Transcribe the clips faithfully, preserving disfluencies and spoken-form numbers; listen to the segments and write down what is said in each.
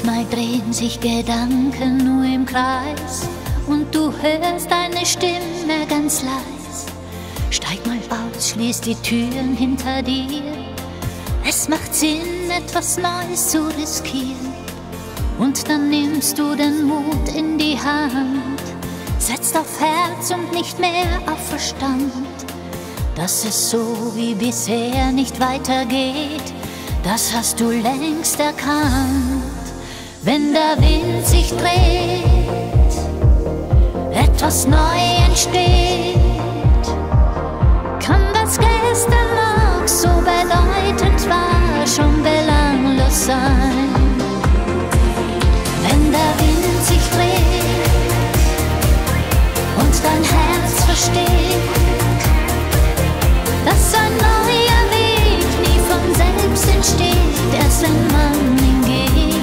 Manchmal drehen sich Gedanken nur im Kreis und du hörst deine Stimme ganz leis. Steig mal aus, schließ die Türen hinter dir. Es macht Sinn, etwas Neues zu riskieren. Und dann nimmst du den Mut in die Hand, setzt auf Herz und nicht mehr auf Verstand. Dass es so wie bisher nicht weitergeht, das hast du längst erkannt. Wenn der Wind sich dreht, etwas neu entsteht, kann das gestern noch so bedeutend war, schon belanglos sein. Wenn der Wind sich dreht und dein Herz versteht, dass ein neuer Weg nie von selbst entsteht, erst wenn man ihn geht.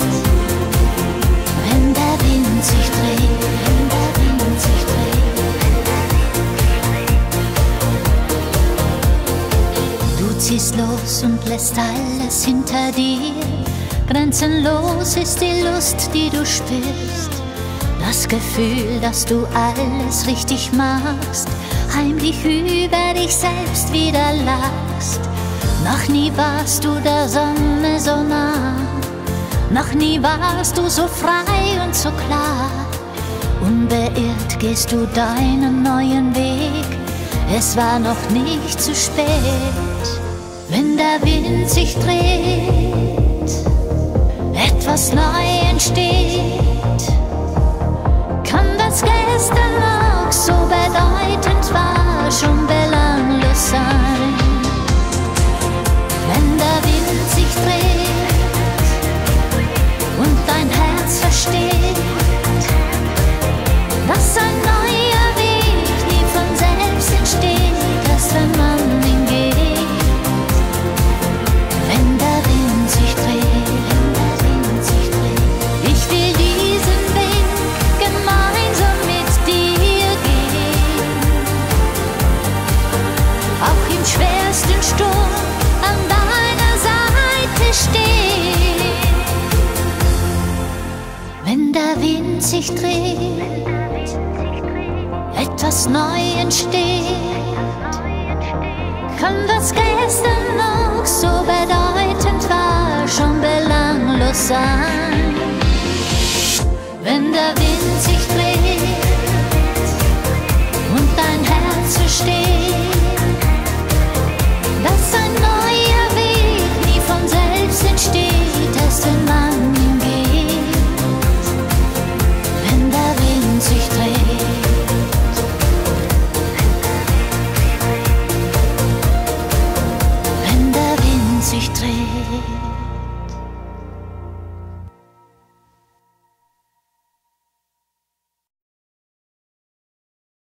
Wenn der Wind sich dreht, wenn der Wind sich dreht. Du ziehst los und lässt alles hinter dir. Grenzenlos ist die Lust, die du spürst. Das Gefühl, dass du alles richtig machst, heimlich über dich selbst wieder lachst. Noch nie warst du der Sonne so nah, noch nie warst du so frei und so klar. Unbeirrt gehst du deinen neuen Weg, es war noch nicht zu spät. Wenn der Wind sich dreht, etwas neu entsteht, kann das gestern noch so bedeutend war, schon belanglos sein. Wenn der Wind sich dreht und dein Herz versteht, dass ein neuer Weg nie von selbst entsteht, erst wenn man ihn geht. Wenn der Wind sich dreht, wenn der Wind sich dreht, ich will diesen Weg gemeinsam mit dir gehen. Auch im schwersten Sturm an deiner Seite stehen. Wenn der Wind sich dreht, etwas neu entsteht, kann das gestern noch so bedeutend war, schon belanglos sein. Wenn der Wind sich dreht,